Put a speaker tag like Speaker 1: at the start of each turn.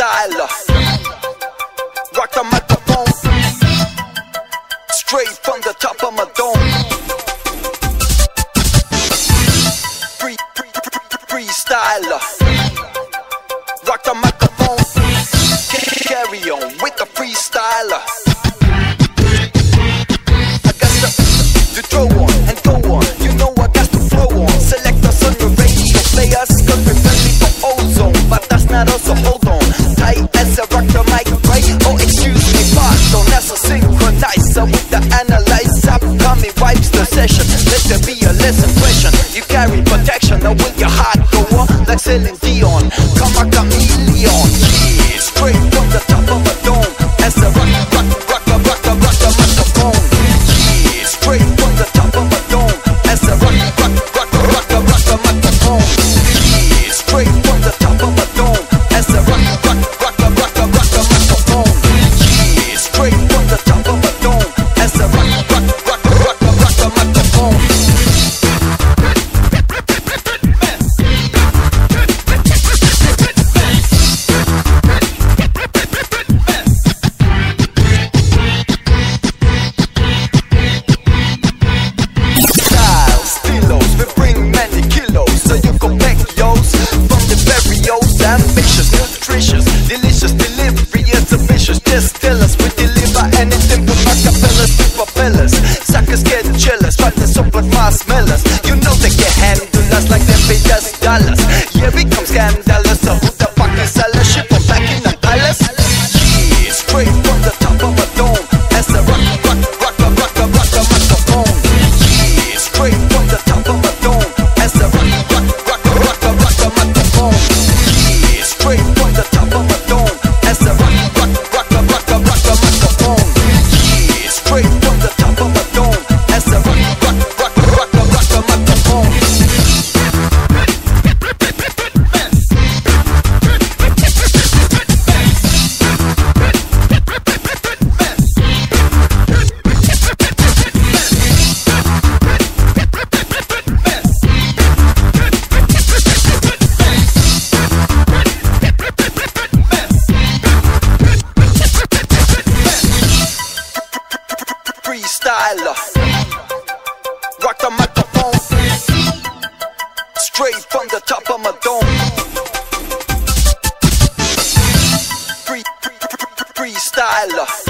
Speaker 1: freestyler. Rock the microphone straight from the top of my dome. Freestyler. Rock the microphone. Carry on with the freestyler. I got to throw on and go on. You know I got to flow on. Select us on the radio. Play us cause we're friendly for ozone. But that's not us, so hold on. Tight as I rock the mic, right? Oh, excuse me, pardon. That's a synchronizer with the analyzer. Tommy wipes the session. Let there be a less impression. You carry protection. Now will your heart go on like Celine Dion? Come a chameleon. Yeah, straight from the top of a dome. As I rock the microphone. Yeah, straight from the top of a dome. As I rock the microphone. Yeah, straight from the top of a dome. As I rock the microphone. Yeah, straight from the top of a dome. As I rock the microphone. Ambitious, nutritious, delicious delivery is ambitious. Just tell us we deliver anything from acapellas to propellers. Suckers get jealous, but they're so like marshmallows. You know they can handle us like them pay us dollars. Yeah, we come scandalous. So who the fuck is seller? Ship from back in the palace. Yeah, straight from the top of a dome. As I rock the microphone. Yeah, straight from the top of a dome. As I rock the microphone. Straight from the top of a dome. As I rock the microphone. Yeah, straight from the top of a dome. As I rock the microphone. Freestyler. Rock the microphone straight from the top of my dome. Freestyler.